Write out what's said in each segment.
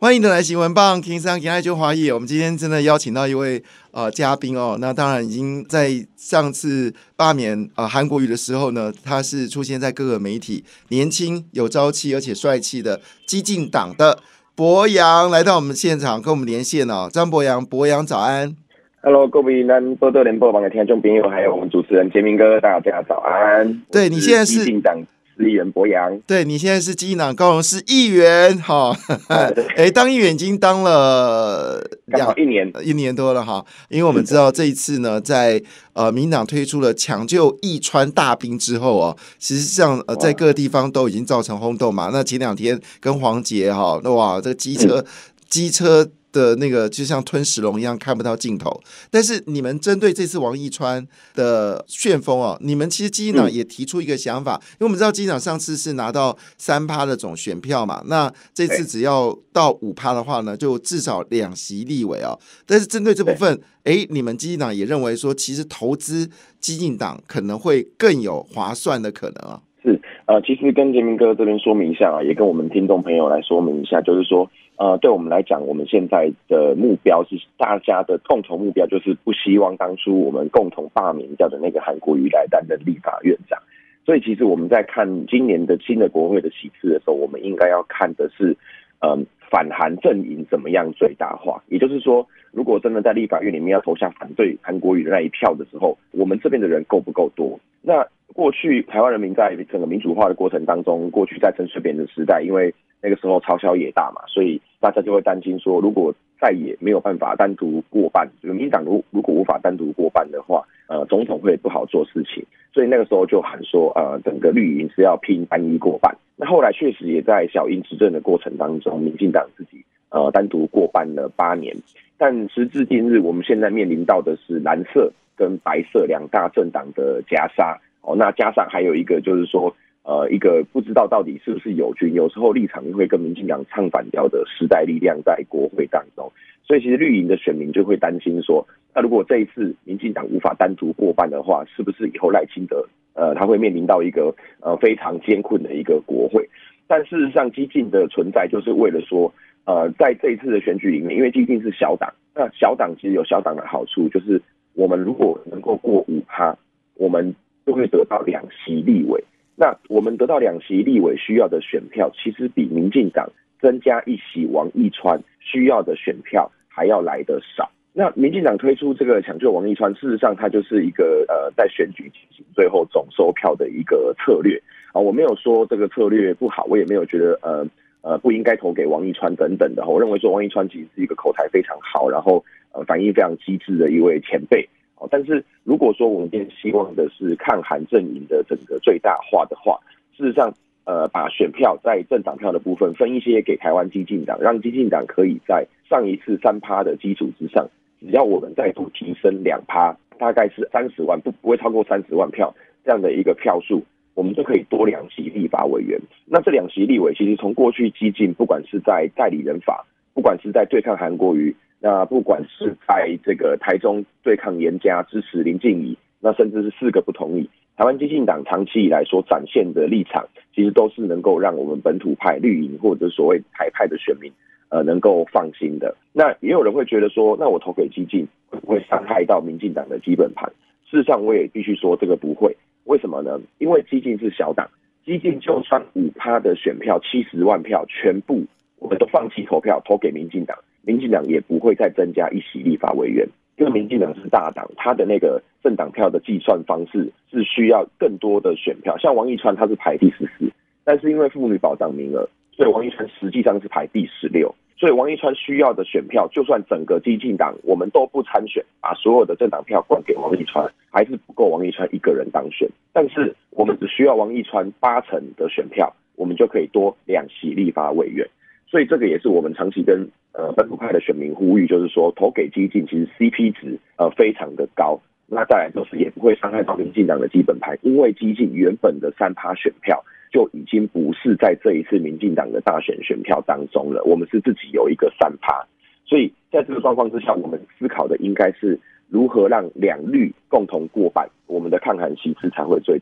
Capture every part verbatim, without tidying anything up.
欢迎的来新闻棒 King 三 King 爱就华裔，我们今天真的邀请到一位呃嘉宾哦，那当然已经在上次罢免呃韩国瑜的时候呢，他是出现在各个媒体，年轻有朝气而且帅气的激进党的博洋来到我们现场跟我们连线哦，张博洋，博洋早安。 Hello， 各位咱波多联播网的听众朋友，还有我们主持人杰明哥，大家早安。 对，你现在是激进党市议员博洋， 对你现在是激进党高雄市议员哈，哎，当议员已经当了两一年一年多了哈，因为我们知道这一次呢，在呃民进党推出了抢救义川大兵之后哦，实际上呃在各个地方都已经造成轰动嘛。那前两天跟黄捷哈，那哇这个机车、嗯、机车。的那个就像吞食龙一样看不到尽头，但是你们针对这次王义川的旋风哦，你们其实基进党也提出一个想法，因为我们知道基进党上次是拿到三趴的总选票嘛，那这次只要到五趴的话呢，就至少两席立委哦。但是针对这部分，哎，你们基进党也认为说，其实投资基进党可能会更有划算的可能啊。 是呃，其实跟杰明哥这边说明一下啊，也跟我们听众朋友来说明一下，就是说。呃，对我们来讲，我们现在的目标是大家的共同目标，就是不希望当初我们共同罢免掉的那个韩国瑜来担任立法院长。所以，其实我们在看今年的新的国会的席次的时候，我们应该要看的是，嗯，反韩阵营怎么样最大化。也就是说，如果真的在立法院里面要投下反对韩国瑜的那一票的时候，我们这边的人够不够多？那过去台湾人民在整个民主化的过程当中，过去在陈水扁的时代，因为那个时候朝小野大嘛，所以大家就会担心说，如果在野没有办法单独过半，民进党如如果无法单独过半的话，呃，总统会不好做事情，所以那个时候就喊说，呃，整个绿营是要拼单一过半。那后来确实也在小英执政的过程当中，民进党自己呃单独过半了八年，但时至今日，我们现在面临到的是蓝色跟白色两大政党的夹杀。哦，那加上还有一个就是说，呃，一个不知道到底是不是友军，有时候立场会跟民进党唱反调的时代力量在国会当中，所以其实绿营的选民就会担心说，那如果这一次民进党无法单独过半的话，是不是以后赖清德呃他会面临到一个呃非常艰困的一个国会？但事实上，基进的存在就是为了说，呃，在这一次的选举里面，因为基进是小党，那小党其实有小党的好处，就是我们如果能够过五趴，我们就会得到两席立委。那我们得到两席立委需要的选票，其实比民进党增加一席王义川需要的选票还要来得少。那民进党推出这个抢救王义川，事实上它就是一个呃在选举进行最后总收票的一个策略啊。我没有说这个策略不好，我也没有觉得呃呃不应该投给王义川等等的。我认为说王义川其实是一个口才非常好，然后呃反应非常机智的一位前辈。但是如果说我们今天希望的是抗韩阵营的整个最大化的话，事实上，呃，把选票在政党票的部分分一些给台湾基进党，让基进党可以在上一次三趴的基础之上，只要我们再度提升两趴，大概是三十万，不不会超过三十万票这样的一个票数，我们就可以多两席立法委员。那这两席立委其实从过去基进，不管是在代理人法，不管是在对抗韩国瑜。那不管是在这个台中对抗严家支持林静怡，那甚至是四个不同意，台湾基进党长期以来所展现的立场，其实都是能够让我们本土派绿营或者所谓台派的选民，呃，能够放心的。那也有人会觉得说，那我投给基进会不会伤害到民进党的基本盘？事实上，我也必须说这个不会。为什么呢？因为基进是小党，基进就算五趴的选票，七十万票全部我们都放弃投票，投给民进党。民进党也不会再增加一席立法委员，因为民进党是大党，他的那个政党票的计算方式是需要更多的选票。像王义川他是排第十四，但是因为妇女保障名额，所以王义川实际上是排第十六。所以王义川需要的选票，就算整个基进党我们都不参选，把所有的政党票灌给王义川，还是不够王义川一个人当选。但是我们只需要王义川八成的选票，我们就可以多两席立法委员。所以这个也是我们长期跟呃本土派的选民呼吁，就是说投给基进其实 C P 值呃非常的高，那再来就是也不会伤害到民进党的基本盘，因为基进原本的三趴选票就已经不是在这一次民进党的大选选票当中了，我们是自己有一个三趴，所以在这个状况之下，我们思考的应该是如何让两绿共同过半，我们的抗韩席次才会最大。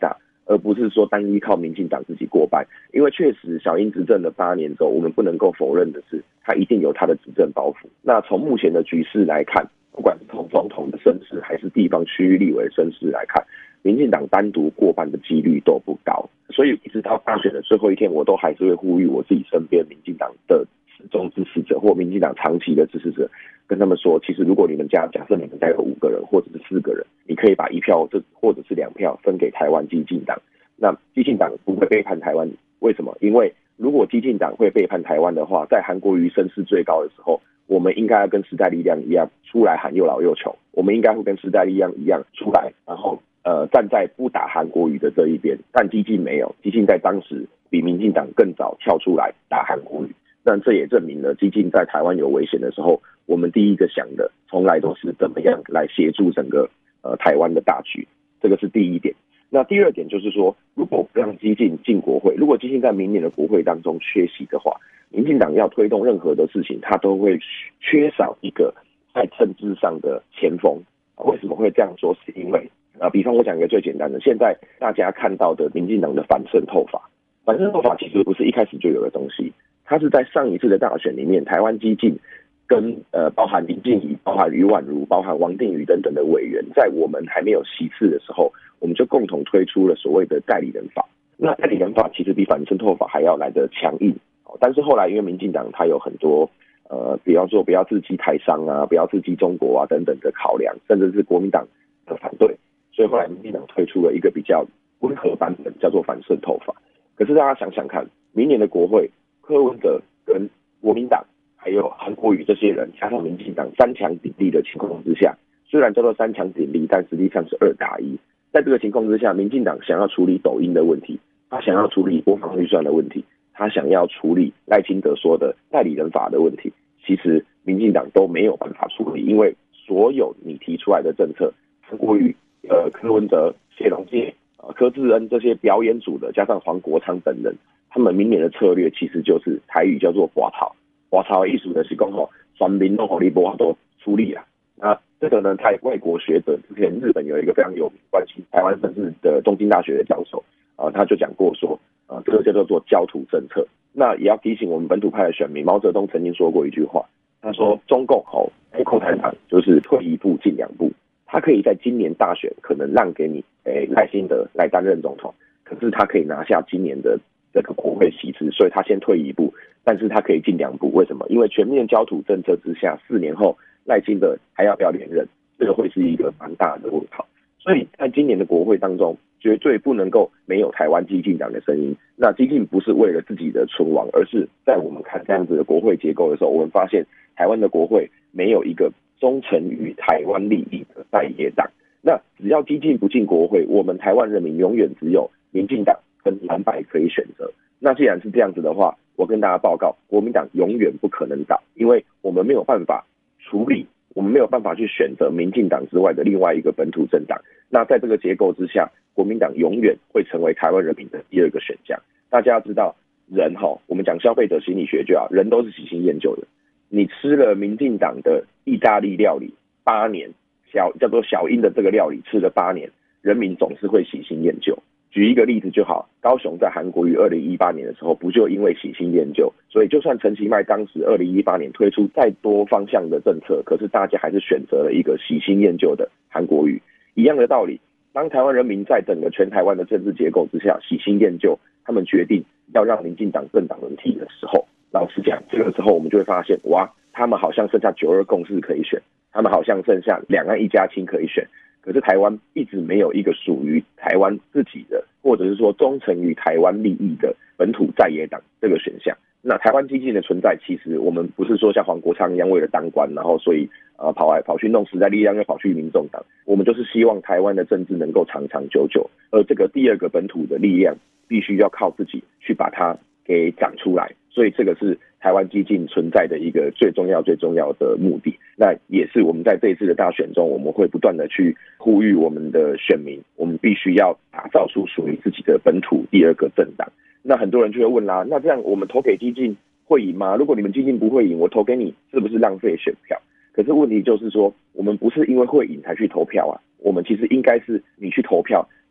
而不是说单依靠民进党自己过半。因为确实小英执政了八年之后，我们不能够否认的是，他一定有他的执政包袱。那从目前的局势来看，不管是从总统的声势还是地方区域立委的声势来看，民进党单独过半的几率都不高。所以一直到大选的最后一天，我都还是会呼吁我自己身边民进党的始终支持者或民进党长期的支持者，跟他们说，其实如果你们家假设你们家有五个人或者是四个人，你可以把一票这或者是两票分给台湾基进党，那基进党不会背叛台湾。为什么？因为如果基进党会背叛台湾的话，在韩国瑜声势最高的时候，我们应该要跟时代力量一样出来喊又老又穷，我们应该会跟时代力量一样出来，然后呃站在不打韩国瑜的这一边。但基进没有，基进在当时比民进党更早跳出来打韩国瑜。但这也证明了基进在台湾有危险的时候，我们第一个想的从来都是怎么样来协助整个呃台湾的大局，这个是第一点。那第二点就是说，如果不让基进进国会，如果基进在明年的国会当中缺席的话，民进党要推动任何的事情，他都会缺少一个在政治上的前锋。为什么会这样说？是因为啊，比方我讲一个最简单的，现在大家看到的民进党的反渗透法，反渗透法其实不是一开始就有的东西，它是在上一次的大选里面，台湾基进跟呃包含林静怡、包含余婉如、包含王定宇等等的委员，在我们还没有席次的时候，我们就共同推出了所谓的代理人法。那代理人法其实比反渗透法还要来得强硬，但是后来因为民进党它有很多呃，比方说不要刺激台商啊，不要刺激中国啊等等的考量，甚至是国民党的反对，所以后来民进党推出了一个比较温和版本，叫做反渗透法。可是大家想想看，明年的国会，柯文哲跟国民党还有韩国瑜这些人加上民进党三强鼎立的情况之下，虽然叫做三强鼎立，但实际上是二打一。在这个情况之下，民进党想要处理抖音的问题，他想要处理播放预算的问题，他想要处理赖清德说的代理人法的问题，其实民进党都没有办法处理，因为所有你提出来的政策，韩国瑜、呃柯文哲、谢龙介、呃柯志恩这些表演组的，加上黄国昌等人，他们明年的策略其实就是台语叫做拔草，拔草的意思就是讲吼，全民都互你无法度处理啊。那这个呢，在外国学者之前，日本有一个非常有名关系台湾政治的东京大学的教授啊、呃，他就讲过说，啊、呃，这个叫做焦土政策。那也要提醒我们本土派的选民，毛泽东曾经说过一句话，他说中共吼，哎，共产党就是退一步进两步，他可以在今年大选可能让给你，哎，赖清德来担任总统，可是他可以拿下今年的这个国会席次，所以他先退一步，但是他可以进两步。为什么？因为全面焦土政策之下，四年后赖清德还要不要连任，这个会是一个蛮大的问号。所以在今年的国会当中，绝对不能够没有台湾基进党的声音。那基进不是为了自己的存亡，而是在我们看这样子的国会结构的时候，我们发现台湾的国会没有一个忠诚于台湾利益的在野党。那只要基进不进国会，我们台湾人民永远只有民进党跟蓝白可以选择。那既然是这样子的话，我跟大家报告，国民党永远不可能倒，因为我们没有办法处理，我们没有办法去选择民进党之外的另外一个本土政党。那在这个结构之下，国民党永远会成为台湾人民的第二个选项。大家要知道，人哈，我们讲消费者心理学就好，人都是喜新厌旧的。你吃了民进党的意大利料理八年，小叫做小英的这个料理吃了八年，人民总是会喜新厌旧。举一个例子就好，高雄在韩国瑜二零一八年的时候，不就因为喜新厌旧，所以就算陈其迈当时二零一八年推出再多方向的政策，可是大家还是选择了一个喜新厌旧的韩国瑜。一样的道理，当台湾人民在整个全台湾的政治结构之下喜新厌旧，他们决定要让民进党政党轮替的时候，老实讲，这个时候我们就会发现，哇，他们好像剩下九二共识可以选，他们好像剩下两岸一家亲可以选。可是台湾一直没有一个属于台湾自己的，或者是说忠诚于台湾利益的本土在野党这个选项。那台湾基进的存在，其实我们不是说像黄国昌一样为了当官，然后所以呃跑来跑去弄时代力量，又跑去民众党。我们就是希望台湾的政治能够长长久久，而这个第二个本土的力量，必须要靠自己去把它给长出来。所以这个是台湾基进存在的一个最重要最重要的目的。那也是我们在这一次的大选中，我们会不断的去呼吁我们的选民，我们必须要打造出属于自己的本土第二个政党。那很多人就会问啦，那这样我们投给基进会赢吗？如果你们基进不会赢，我投给你是不是浪费选票？可是问题就是说，我们不是因为会赢才去投票啊，我们其实应该是你去投票，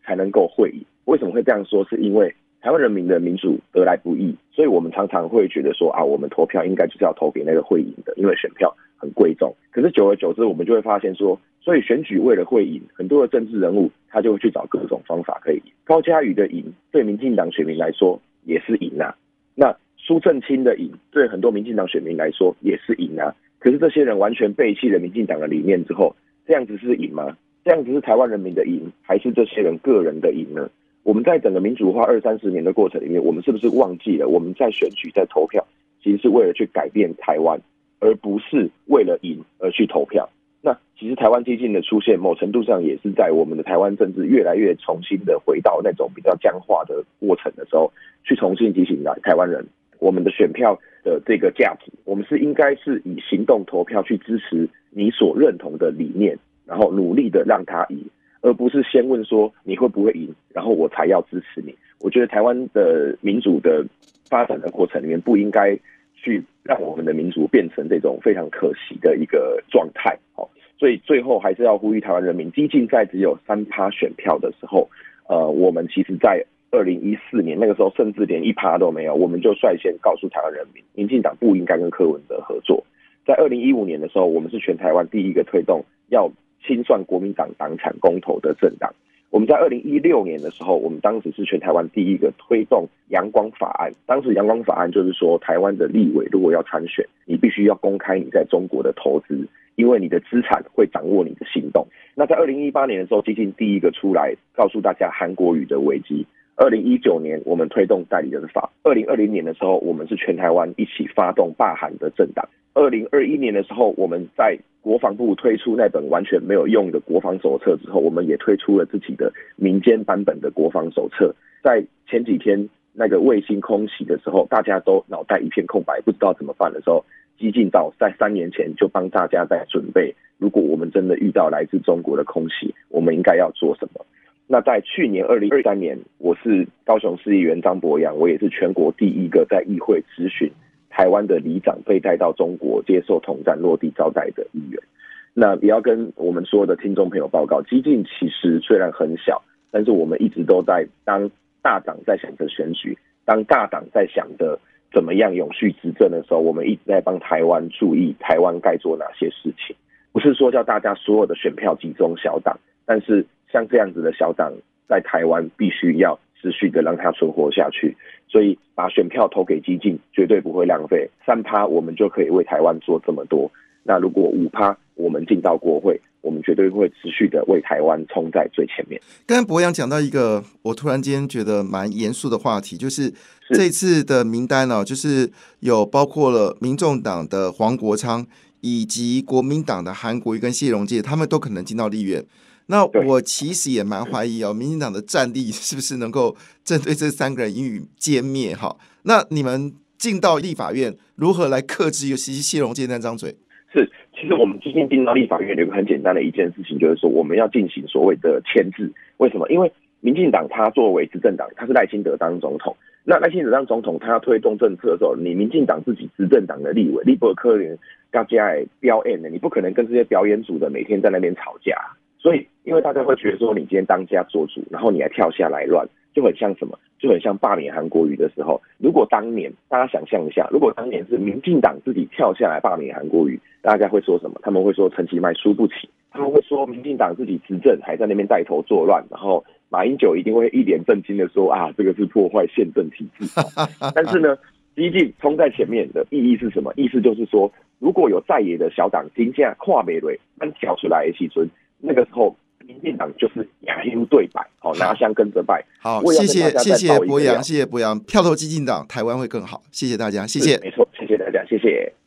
才能够会赢。为什么会这样说？是因为台湾人民的民主得来不易，所以我们常常会觉得说啊，我们投票应该就是要投给那个会赢的，因为选票很贵重。可是久而久之，我们就会发现说，所以选举为了会赢，很多的政治人物他就会去找各种方法可以赢。高嘉瑜的赢对民进党选民来说也是赢啊，那苏正清的赢对很多民进党选民来说也是赢啊。可是这些人完全背弃了民进党的理念之后，这样子是赢吗？这样子是台湾人民的赢，还是这些人个人的赢呢？我们在整个民主化二三十年的过程里面，我们是不是忘记了我们在选举在投票，其实是为了去改变台湾，而不是为了赢而去投票？那其实台湾激进的出现，某程度上也是在我们的台湾政治越来越重新的回到那种比较僵化的过程的时候，去重新提醒台湾人，我们的选票的这个价值，我们是应该是以行动投票去支持你所认同的理念，然后努力的让它赢，而不是先问说你会不会赢，然后我才要支持你。我觉得台湾的民主的发展的过程里面，不应该去让我们的民主变成这种非常可惜的一个状态。所以最后还是要呼吁台湾人民，激进在只有 百分之三 选票的时候，呃，我们其实在二零一四年那个时候甚至连 百分之一 都没有，我们就率先告诉台湾人民，民进党不应该跟柯文哲合作。在二零一五年的时候，我们是全台湾第一个推动要清算国民党党产公投的政党。我们在二零一六年的时候，我们当时是全台湾第一个推动阳光法案。当时阳光法案就是说，台湾的立委如果要参选，你必须要公开你在中国的投资，因为你的资产会掌握你的行动。那在二零一八年的时候，激进第一个出来告诉大家韩国瑜的危机。二零一九年我们推动代理人法，二零二零年的时候，我们是全台湾一起发动罢韩的政党。二零二一年的时候，我们在国防部推出那本完全没有用的国防手册之后，我们也推出了自己的民间版本的国防手册。在前几天那个卫星空袭的时候，大家都脑袋一片空白，不知道怎么办的时候，激进到在三年前就帮大家在准备，如果我们真的遇到来自中国的空袭，我们应该要做什么。那在去年二零二三年，我是高雄市议员张博洋，我也是全国第一个在议会质询台湾的里长被带到中国接受统战落地招待的议员。那也要跟我们所有的听众朋友报告，激进其实虽然很小，但是我们一直都在当大党在想着选举，当大党在想着怎么样永续执政的时候，我们一直在帮台湾注意台湾该做哪些事情。不是说叫大家所有的选票集中小党，但是像这样子的小党在台湾必须要持续的让它存活下去。所以把选票投给激进绝对不会浪费， 百分之三 我们就可以为台湾做这么多。那如果 百分之五 我们进到国会，我们绝对会持续的为台湾冲在最前面。 刚才博洋讲到一个我突然间觉得蛮严肃的话题，就是这次的名单呢、哦，就是有包括了民众党的黄国昌以及国民党的韩国瑜跟谢龙介，他们都可能进到立院。那我其实也蛮怀疑哦，民进党的战力是不是能够针对这三个人予以歼灭？哈，那你们进到立法院，如何来克制尤其是谢龙介那张嘴？ 是，其实我们最近进到立法院有一个很简单的一件事情，就是说我们要进行所谓的牵制。为什么？因为民进党他作为执政党，他是赖清德当总统。那赖清德当总统，他要推动政策的时候，你民进党自己执政党的立委，你不可能大家表演的，你不可能跟这些表演组的每天在那边吵架。所以，因为大家会觉得说，你今天当家做主，然后你还跳下来乱，就很像什么？就很像罢免韩国瑜的时候。如果当年大家想象一下，如果当年是民进党自己跳下来罢免韩国瑜，大家会说什么？他们会说陈其迈输不起，他们会说民进党自己执政还在那边带头作乱，然后马英九一定会一脸震惊的说啊，这个是破坏宪政体制。但是呢，激进冲在前面的意义是什么？意思就是说，如果有在野的小党今天跨美蕊单挑出来的时候，那个时候民进党就是亚优对白，好拿香跟着拜。 好，谢谢谢谢博洋，谢谢博洋，票投激进党，台湾会更好。谢谢大家，谢谢， 没错，谢谢大家，谢谢。